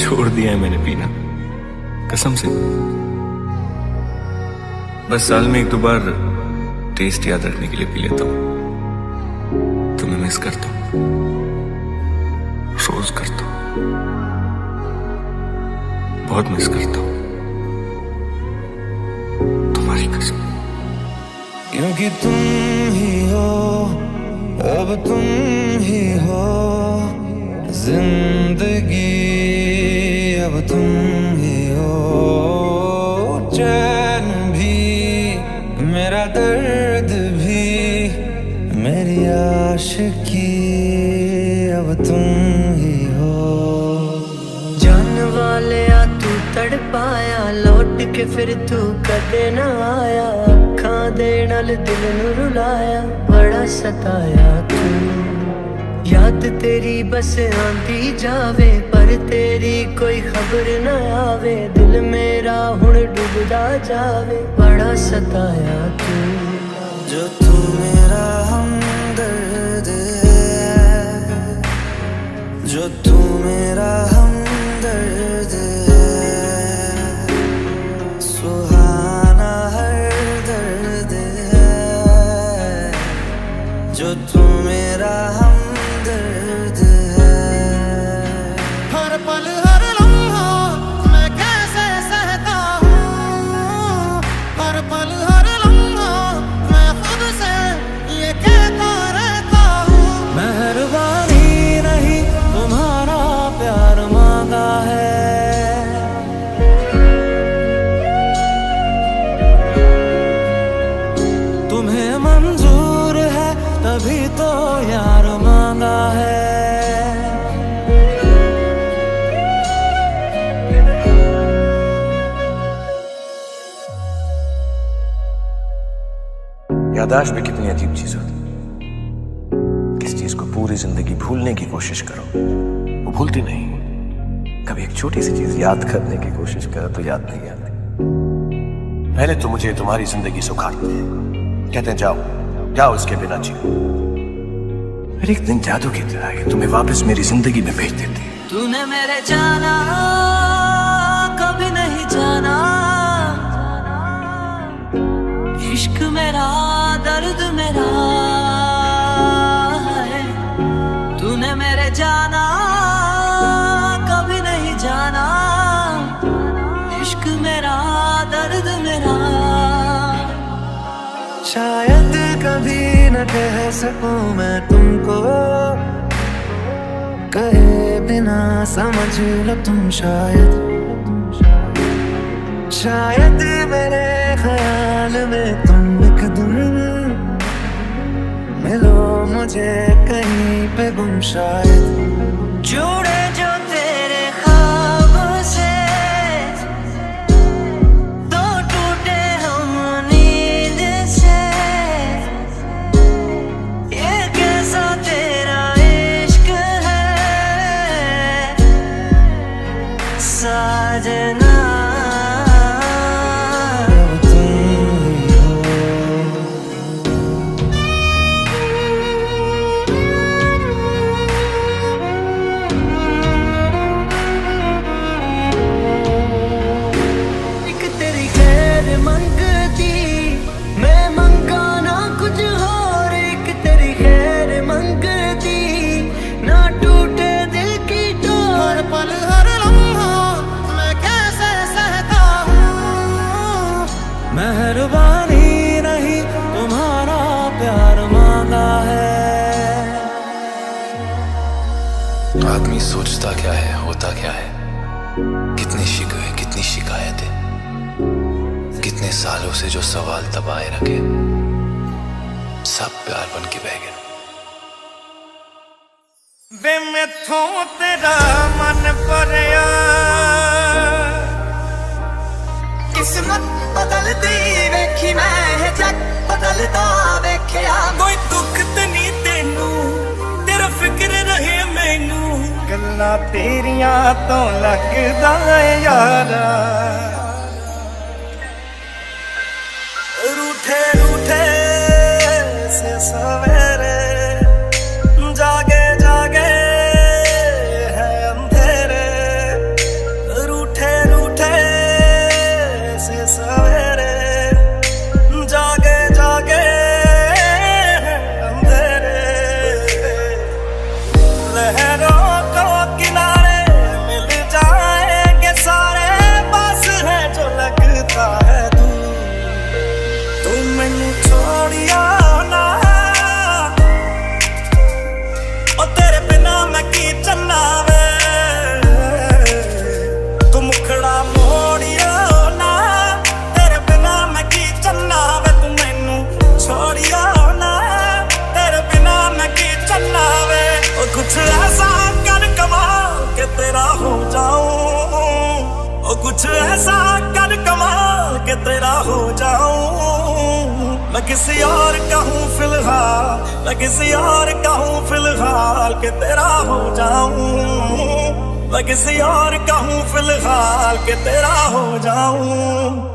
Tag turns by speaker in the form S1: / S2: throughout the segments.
S1: छोड़ दिया है मैंने पीना, कसम से। बस साल में एक दो बार टेस्ट याद रखने के लिए पी लेता हूं। तुम्हें मिस करता हूं, रोज करता हूं, बहुत मिस करता हूं, तुम्हारी कसम।
S2: क्योंकि तुम ही हो, अब तुम ही हो जिंदगी, अब तुम ही हो चैन भी, मेरा दर्द भी, मेरी आशिकी, अब तुम ही हो। जान वाले आ तू तड़पाया, लौट के फिर तू कदे ना आया, अखां दे नाल दिल नू रुलाया, बड़ा सताया तू। याद तेरी बस आंदी जावे, पर तेरी कोई खबर न आवे, दिल मेरा हुण डूबदा जावे, बड़ा सताया तू। जो तू मेरा हमदर्द है, जो तू मेरा हमदर्द है, सुहाना हर दर्द है, जो तू मेरा हमदर्द है। हर पल हर लम्हा मैं कैसे सहता हूँ, हर पल हर लम्हा मैं खुद से ये कहता रहता हूँ। मेहरबानी नहीं तुम्हारा प्यार मांगा है, तुम्हें मंजूर है तभी तो यार मांगा है।
S1: याददाश्त भी कितनी अजीब चीज होती है। किस चीज को पूरी जिंदगी भूलने की कोशिश करो, वो भूलती नहीं। कभी एक छोटी सी चीज याद करने की कोशिश करो तो याद नहीं आती। पहले तो मुझे तुम्हारी जिंदगी सुखाते हैं, कहते हैं जाओ जाओ इसके बिना जियो, फिर एक दिन जादू की तरह ये तुम्हें वापस मेरी जिंदगी में भेज देती है।
S2: तूने मेरे जाना कभी नहीं जाना, इश्क मेरा दर्द मेरा है। तूने मेरे जाना कभी नहीं जाना, इश्क मेरा दर्द मेरा। शायद कभी न कह सकूं मैं तुमको, कहे बिना समझ लो तुम शायद। शायद मेरे ख्याल में तुम एक दिन मिलो मुझे कहीं पे गुम शायद। जुड़े जो तेरे ख्वाबों से, तो टूटे हम नींद से, ये कैसा तेरा इश्क है साजना। मेहरबानी नहीं तुम्हारा प्यार मांगा है।
S3: आदमी सोचता क्या है, होता क्या है, कितने शिकवे कितनी शिकायतें, कितने सालों से जो सवाल दबाए रखे, सब प्यार बन के बह गए।
S2: वे मैथों तेरा मन भरिया, किस्मत बदलती वेखी मैं जग बदलता वेख्या। कोई दुख ते नहीं तेनू, तेरा फिक्र रहे मैनू, गल्लां तेरियां तो लगदा यारा। रूठे रूठे से सवेरे, जागे जागे है अंधेरे, किसी और का हूँ फिलहाल, मैं किसी और का हूँ फिलहाल कि तेरा हो जाऊं। मैं किसी और का हूँ फिलहाल कि तेरा हो जाऊं।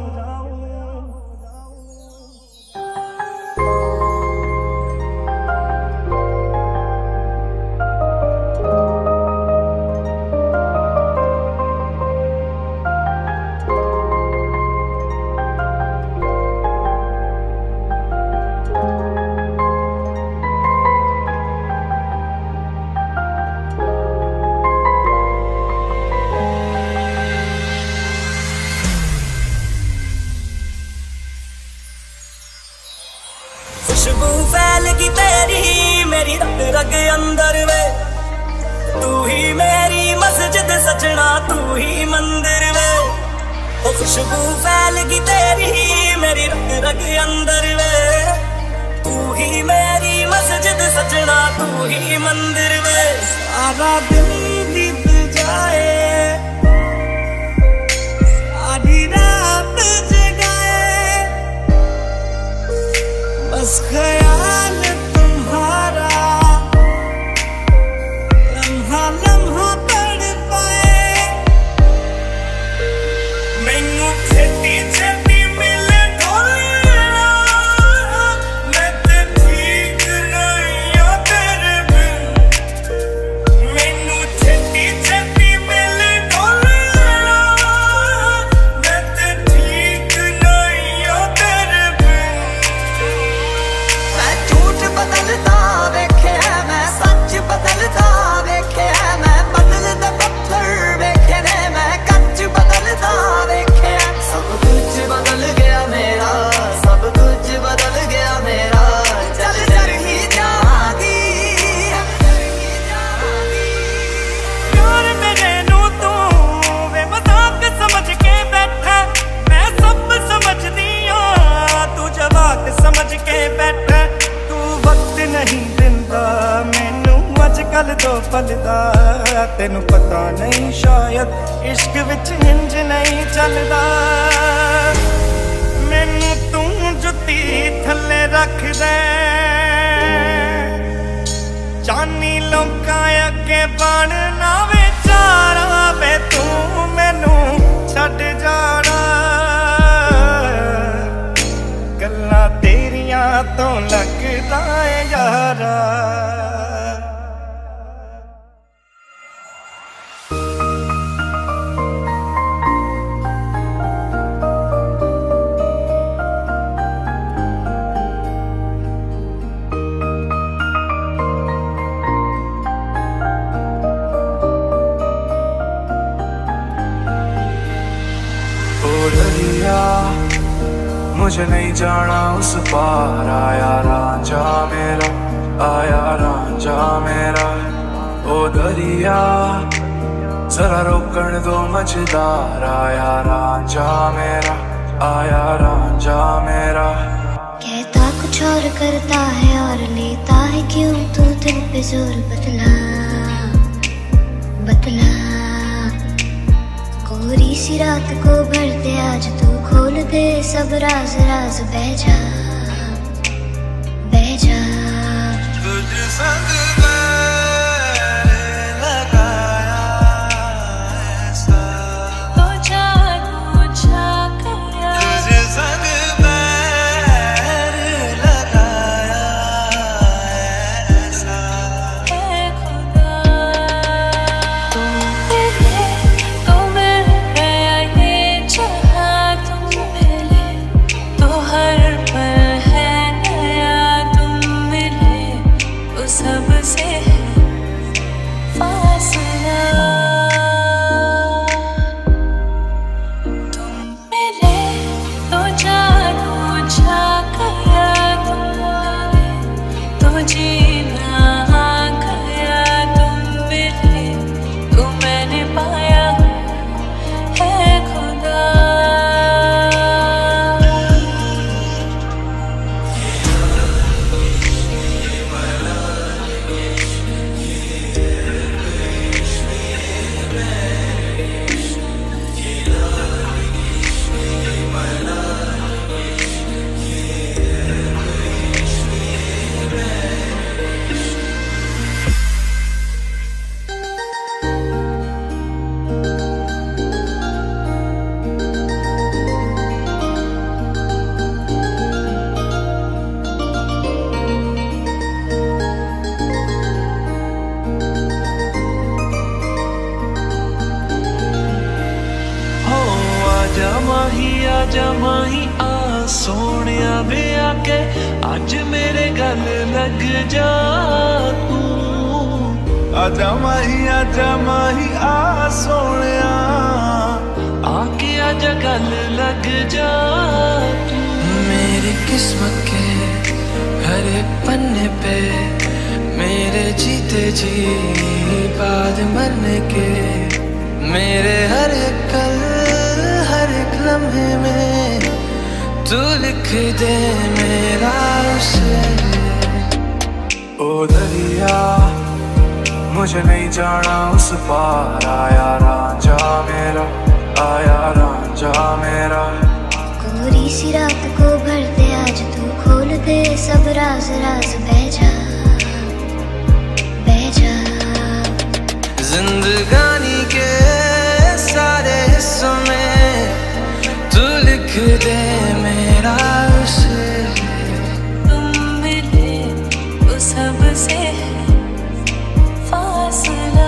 S2: खुशबू फैलगी तेरी मेरी रग रग अंदर वे, तू ही मेरी मस्जिद सजना तू ही मंदिर वे। ओ खुशबू फैलगी तेरी मेरी रग रग अंदर वे, तू ही मेरी मस्जिद सजना तू ही मंदिर वे। सारा दिन बीत जाए सारी रात जगाए, बस ख्याल तुम्हारा लम्हा लम्हा तड़पाए। मैनू छेती छेती मिले ढोलना, मैं ते ठीक नहीं आ तेरे बिन। मैनू छेती छेती मिले ढोलना, मैं ते ठीक नहीं आ तेरे बिन। मैं झूठ बदलता वेखे मैं सच बदलता वेखे, मैं बदलते पत्थर वेखे ने मैं कच्च बदलता वेखे। सब कुछ बदल गया मेरा, सब कुछ बदल गया मेरा, चल चल ही जागी प्यार मेरे नू तू वे मजाक समझ के बैठा। मैं सब समझदी हां तू जवाक समझ के बैठा। तू वक्त नहीं दिंदा मैनू अजकल दो पल दा, तेनू पता नहीं शायद इश्क विच इंज नहीं चलदा। मैनू तू जुत्ती थल्ले रख दे, चानी लोकां अगे बनना बेचारा वे, तू मैनू छड्ड जाना। गल्लां तेरियां तो लगदा है यारा।
S4: ओ दरिया मुझे नहीं जाना उस पार, आया रांझा मेरा, आया रांझा मेरा। ओ दरिया जरा रोकण दो मझदार, आया रांझा मेरा, आया रांझा मेरा।
S5: कहता कुछ और करता है और लेता है क्यों तू दिल पे जोर, बतला बतला। कोरी सी रात को भर दे आज तू, खोल दे सब राज राज, बह जा बह जा।
S2: तुझ संग लगाया ऐसा,
S5: तो जादू छा गया।
S2: तुझ संग लगाया ऐसा।
S5: ऐ खुदा तुम मिले ये चाहा, तुम मिले तो हर पल है नया, तुम मिले तो सब
S4: माही आ सोनिया वे आके अज मेरे गल लग जा तू। आजा माही आ सोनिया आके अज गल लग जा तू। मेरी किस्मत के हर एक पन्ने पे मेरे जीते जी बाद मरने के मेरे हर एक कल हर एक लम्हे में तू लिख दे मेरा उसे। ओ दरिया मुझे नहीं जाना उस पार आया रांझा मेरा, आया रांझा मेरा।
S5: कोरी सी रात को भर दे आज तू खोल दे सब राज राज बह जा बह जा।
S4: जिंदगानी के सारे हिस्सों में तू लिख दे मेरा उसे।
S6: तुम मिले वो सबसे फासला।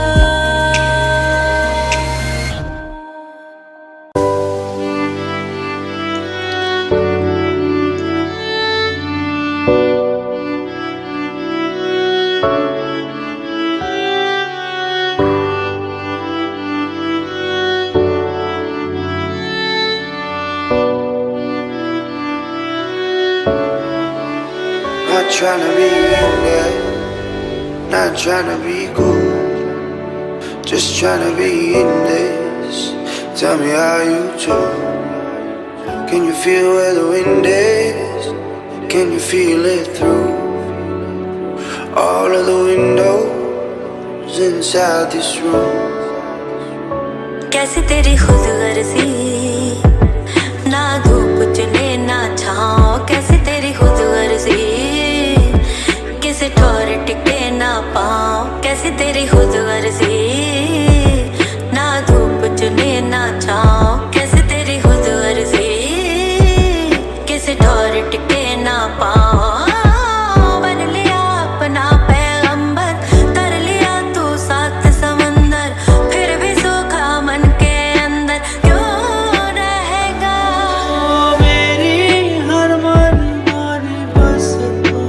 S7: Not tryna be in there, not tryna be cool, just tryna be in this. Tell me how you do. Can you feel where the wind is? Can you feel it through all of the windows inside this room?
S6: कैसी तेरी खुद गर्जी ना धूप चले ना छाँव। कैसी तेरी खुद गर्जी किसी ठौर टिके ना पाँव। कैसी तेरी खुद गर्जी ना धूप चले ना छाँव। कैसी तेरी खुद गर्जी किसी ठौर टिके ना पाँव। बन लिया अपना पैगंबर कर लिया तू सात समंदर फिर भी सूखा मन के अंदर क्यों रहेगा।
S4: मेरी हर मन मानी बस तू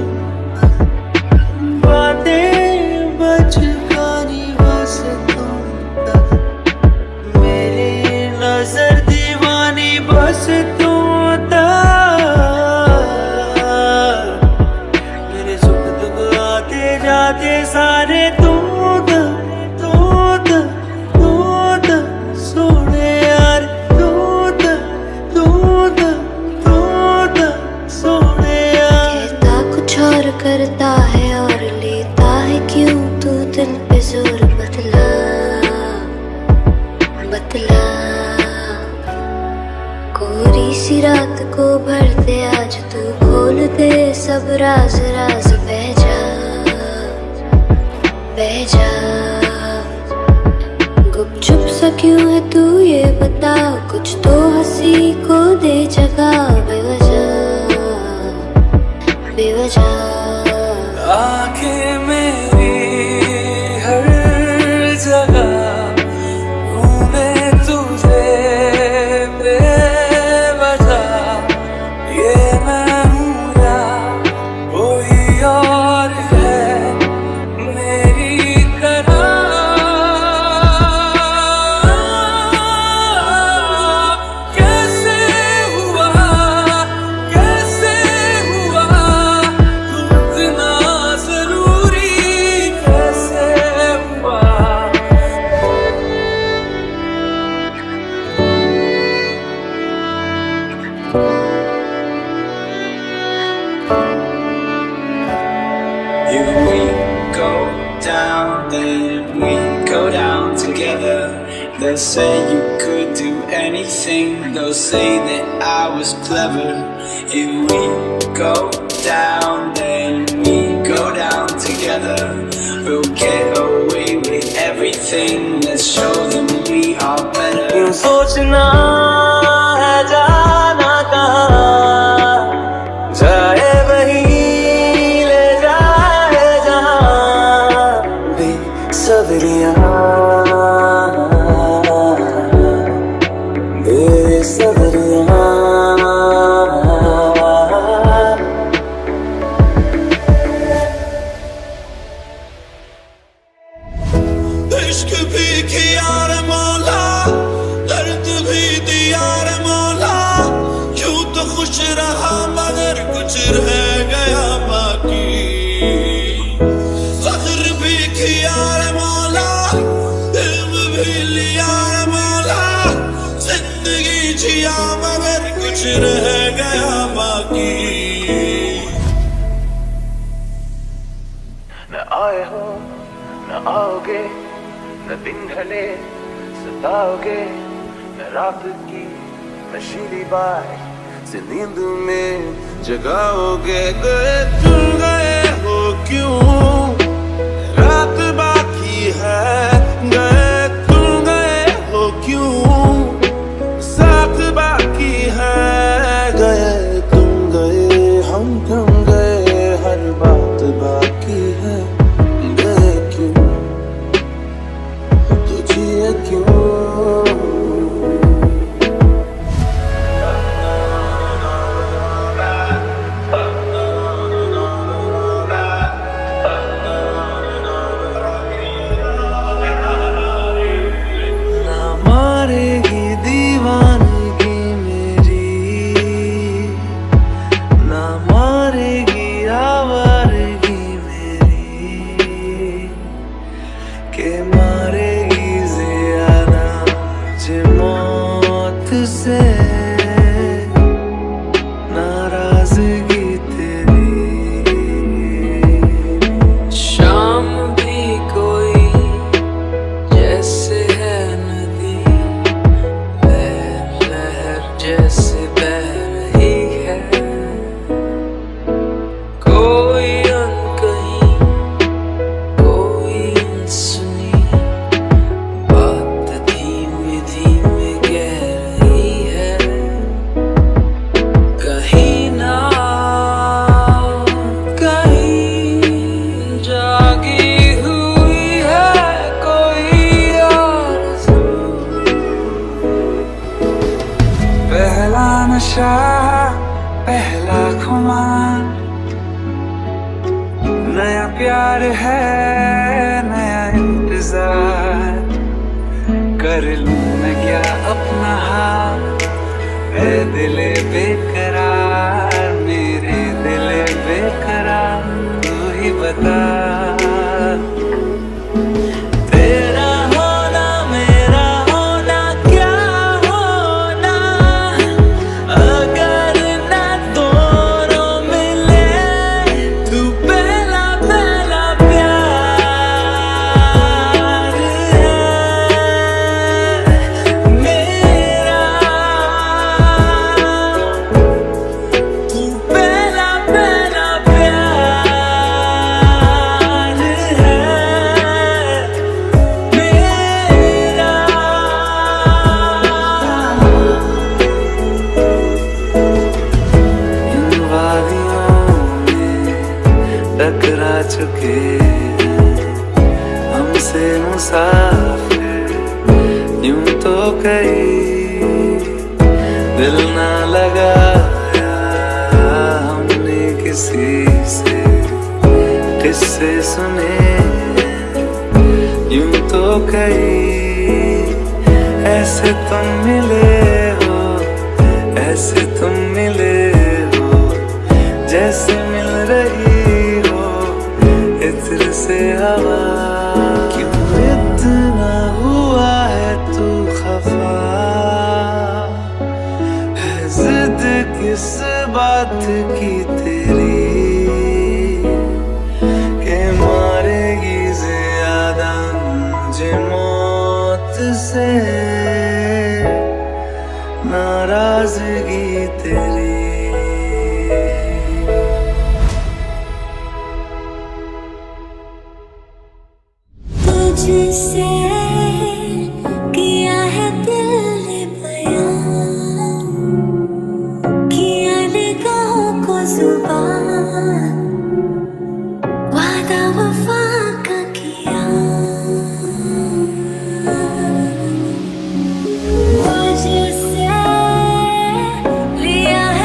S4: बातें बचकानी बस तू। मेरी नजर दीवानी बस तू। मेरे सुख दुख आते जाते सारे तू सोने यार तू सोने यार।
S5: कहता कुछ और करता है और लेता है क्यों तू दिल पे जोर बतला बतला। कोरी सी रात को भर दे आज तू खोल दे सब राज राज बह जा बह जा। गुपचुप सा क्यों है तू ये बता कुछ तो हंसी को दे जगह बेवजह बेवजह।
S4: आंखें मेरी हर जगह घूमे तुझे बेवजह। ये मैं हूँ या कोई और है मेरी तरह। कैसे हुआ तू इतना जरूरी कैसे हुआ।
S8: If we go down, then we go down together. They'll say you could do anything, they'll say that I was clever. If we go down, then we go down together. We'll get away with everything, let's show them we are better.
S4: क्यों सोचना है जाना कहाँ जाए वही ले जाए जहाँ बेसब्रियाँ बेसब्रियाँ।
S9: भी किया रे मौला, दर्द भी दिया रे मौला, क्यों तो खुश रहा मगर कुछ रह गया बाकी। फख्र भी किया रे मौला, इल्म भी लिया रे मौला, जिंदगी जिया मगर कुछ रह गया बाकी।
S1: न आए हो न आओगे, न दिन ढले सताओगे, न रात की नशीली बात से नींद में जगाओगे।
S9: गए तुम गए हो क्यों, रात बाकी है। गए तुम गए हो क्यों, साथ बाकी है। गए तुम गए हम क्यों गए, हर बात बाकी है। गए क्यों तो जिए क्यों। पहला खुमार, नया प्यार है नया इंतजार। कर लूं मैं क्या अपना हाल, ऐ दिले बेकरार, मेरे दिले बेकरार, तू ही बता। टकरा चुके हमसे मुसाफिर, यूं तो कहीं दिल ना लगाया हमने किसी से। किस्से सुने यूं तो कहीं, ऐसे तुम मिले हो, ऐसे तुम मिले हो, जैसे मिल रही इत्र से हवा। क्यों इतना हुआ है तू खफा, है जिद किस बात की तेरी, के मारेगी ज्यादा मुझे मौत से नाराजगी तेरी।
S5: तुझसे किया है दिल ने बयां, किया निगाहों को जुबान, वादा वफा का किया। तुझसे लिया है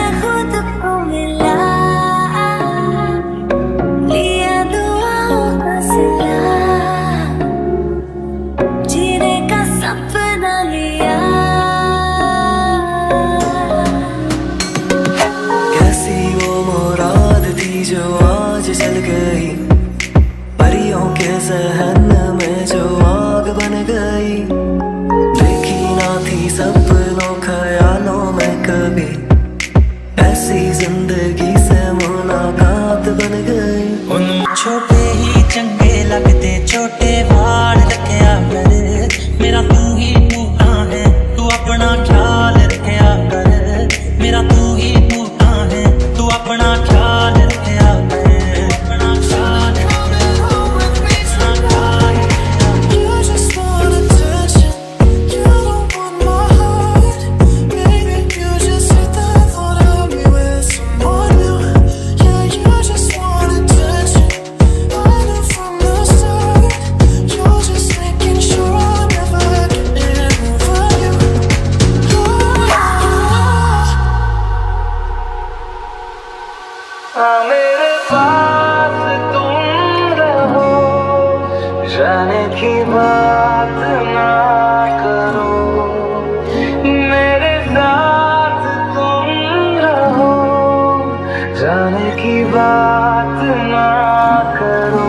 S2: सहन में जो आग बन गई, देखी ना थी सपनों ख्यालों में कभी, ऐसी जिंदगी से मुलाकात बन गई।
S10: उन छोटे ही चंगे लगते छोटे वार रखया कर, मेरा तू ही तू कहाँ है, तू अपना ख्याल रखया कर, मेरा तू ही तू कहाँ है, तू अपना ख्याल रखया कर, अपना ख्याल
S2: मेरे पास तुम रहो, जाने की बात ना करो, मेरे साथ तुम रहो, जाने की बात ना करो।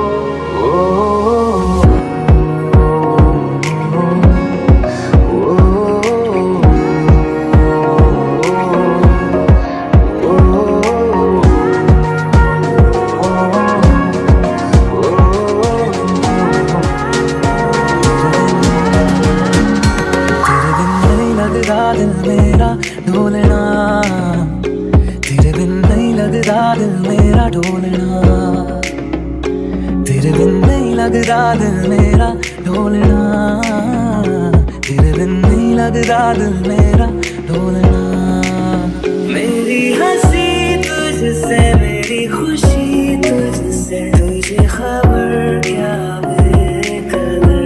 S10: दिल मेरा ढोलना, तेरे बिन नहीं लगता दिल मेरा ढोलना, तेरे बिन नहीं लगता दिल मेरा ढोलना, तेरे बिन नहीं लगता दिल मेरा ढोलना।
S2: मेरी हंसी तुझसे, मेरी खुशी तुझसे, तुझे खबर क्या बेकदर,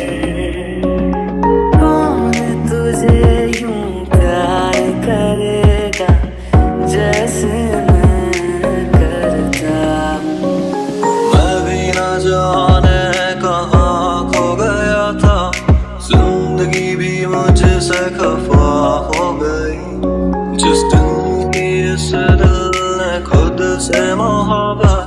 S2: कौन तुझे यूं प्यार करेगा जैसे मैं करता।
S11: मैं भी ना जाने कहाँ खो गया था, जिंदगी भी मुझसे खफा हो गई, जिस दिल की इस दिल ने खुद से मोहब्बत